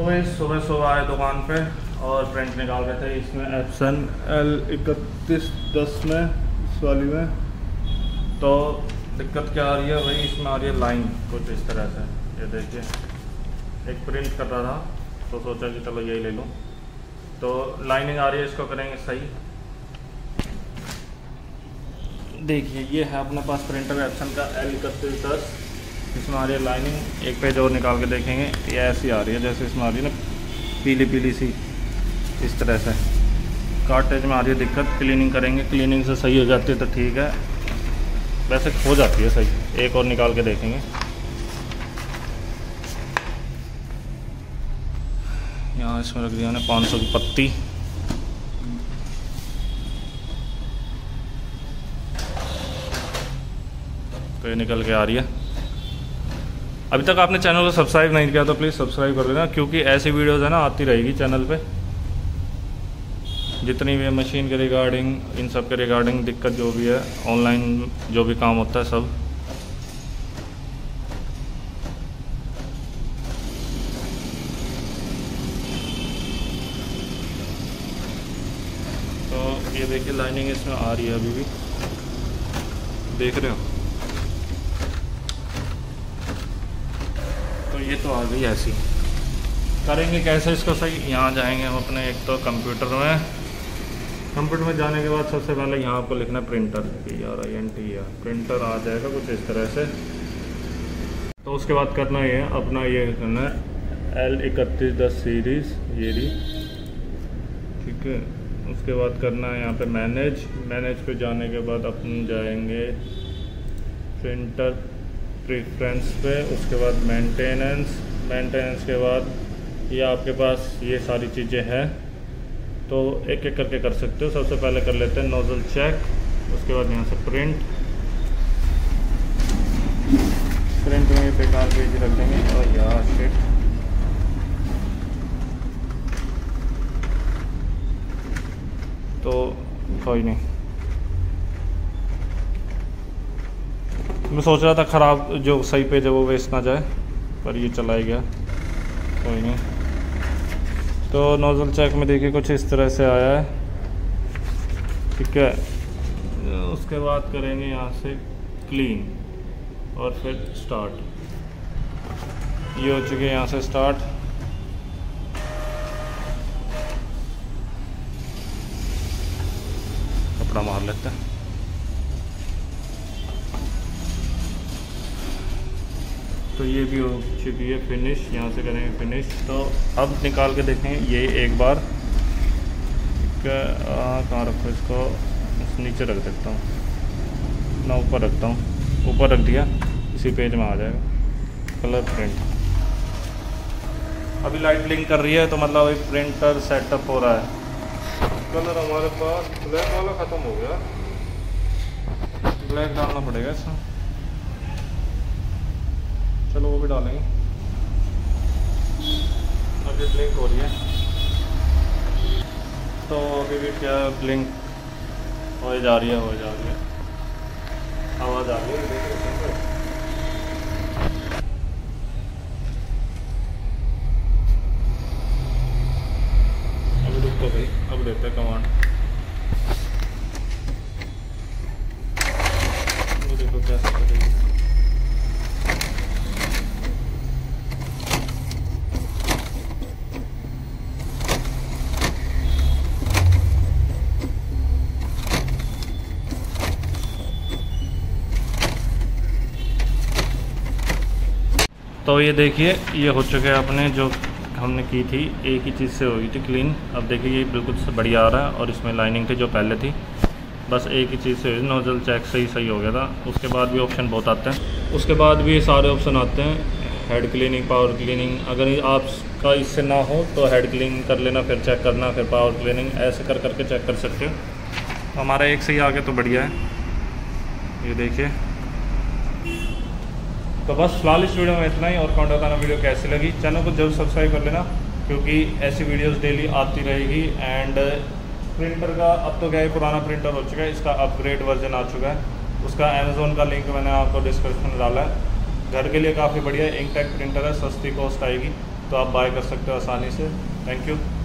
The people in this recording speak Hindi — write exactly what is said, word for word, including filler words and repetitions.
तो मैं सुबह सुबह आए दुकान पे और प्रिंट निकाल रहे थे इसमें एप्सन एल इकतीस दस में, इस वाली में। तो दिक्कत क्या आ रही है भाई, इसमें आ रही है लाइन कुछ इस तरह से। ये देखिए, एक प्रिंट कर रहा था तो सोचा कि चलो यही ले लूँ। तो लाइनिंग आ रही है, इसको करेंगे सही। देखिए ये है अपने पास प्रिंटर एप्सन का एल इकतीस दस, इसमें आ रही है लाइनिंग। एक पेज और निकाल के देखेंगे, ये ऐसी आ रही है जैसे इसमें आ रही है ना पीली पीली सी, इस तरह से। कार्टेज में आ रही है दिक्कत, क्लीनिंग करेंगे, क्लीनिंग से सही हो जाती है तो ठीक है, वैसे हो जाती है सही। एक और निकाल के देखेंगे। यहाँ इसमें रख दिया मैंने पाँच सौ की पत्ती। तो ये निकल के आ रही है। अभी तक आपने चैनल को सब्सक्राइब नहीं किया तो प्लीज़ सब्सक्राइब कर देना, क्योंकि ऐसी वीडियोज़ है ना आती रहेगी चैनल पे। जितनी भी मशीन के रिगार्डिंग, इन सब के रिगार्डिंग दिक्कत जो भी है, ऑनलाइन जो भी काम होता है सब। तो ये देखिए लाइनिंग इसमें आ रही है अभी भी, देख रहे हो। तो ये तो आ गई ऐसी। करेंगे कैसे इसको सही, यहाँ जाएंगे हम अपने एक तो कंप्यूटर में। कंप्यूटर में जाने के बाद सबसे पहले यहाँ आपको लिखना है printer, P R I N T R, printer आ जाएगा कुछ इस तरह से। तो उसके बाद करना ये है अपना, ये करना है एल इकतीस दस सीरीज़, ये रही, ठीक है। उसके बाद करना है यहाँ पे मैनेज। मैनेज पे जाने के बाद अपन जाएंगे प्रिंटर प्रेफरेंस पे। उसके बाद मेंटेनेंस। मेंटेनेंस के बाद ये आपके पास ये सारी चीज़ें हैं, तो एक एक करके कर सकते हो। सबसे पहले कर लेते हैं नोजल चेक। उसके बाद यहाँ से प्रिंट। प्रिंट में ये बेकार पेज रख देंगे। और यार शिट, तो कोई नहीं, मैं सोच रहा था ख़राब जो सही पेज है वो वेस्ट ना जाए, पर ये चला ही गया, कोई नहीं। तो नोज़ल चेक में देखिए कुछ इस तरह से आया है, ठीक है। उसके बाद करेंगे यहाँ से क्लीन और फिर स्टार्ट। ये हो चुके यहाँ से स्टार्ट। कपड़ा मार लेते हैं। तो ये भी हो चुकी है फिनिश, यहाँ से करेंगे फिनिश। तो अब निकाल के देखें ये एक बार, ठीक है। कहाँ रखो इसको, नीचे रख देता हूँ ना, ऊपर रखता हूँ। ऊपर रख दिया, इसी पेज में आ जाएगा कलर प्रिंट। अभी लाइट ब्लिंक कर रही है तो मतलब एक प्रिंटर सेटअप हो रहा है। कलर हमारे पास ब्लैक वाला ख़त्म हो गया, ब्लैक डालना पड़ेगा इसमें। चलो वो भी डालेंगे। अभी ब्लिंक हो रही है, तो अभी भी क्या ब्लिंक हो जा रही है, हो जा रही है, आवाज़ आ रही है। अभी रुको भाई, अब देते हैं कमांड। वो देखो कैसे करेगी। तो ये देखिए ये हो चुके हैं अपने, जो हमने की थी एक ही चीज़ से हो गई थी क्लीन। अब देखिए ये बिल्कुल से बढ़िया आ रहा है, और इसमें लाइनिंग थी जो पहले थी, बस एक ही चीज़ से नोजल चेक से ही सही हो गया था। उसके बाद भी ऑप्शन बहुत आते हैं, उसके बाद भी ये सारे ऑप्शन आते हैं। हेड क्लीनिंग, पावर क्लीनिंग, अगर आपका इससे ना हो तो हेड क्लीनिंग कर लेना, फिर चेक करना, फिर पावर क्लीनिंग, ऐसे कर करके चेक कर सकते हो। तो हमारा एक से ही आगे तो बढ़िया है, ये देखिए। तो बस फिलहाल इस वीडियो में इतना ही, और कमेंट बताना वीडियो कैसी लगी। चैनल को जरूर सब्सक्राइब कर लेना, क्योंकि ऐसी वीडियोस डेली आती रहेगी। एंड प्रिंटर का अब तो क्या है, पुराना प्रिंटर हो चुका है, इसका अपग्रेड वर्जन आ चुका है। उसका अमेज़ोन का लिंक मैंने आपको डिस्क्रिप्शन में डाला है। घर के लिए काफ़ी बढ़िया इंकटेक प्रिंटर है, सस्ती कॉस्ट आएगी। तो आप बाय कर सकते हो आसानी से। Thank you.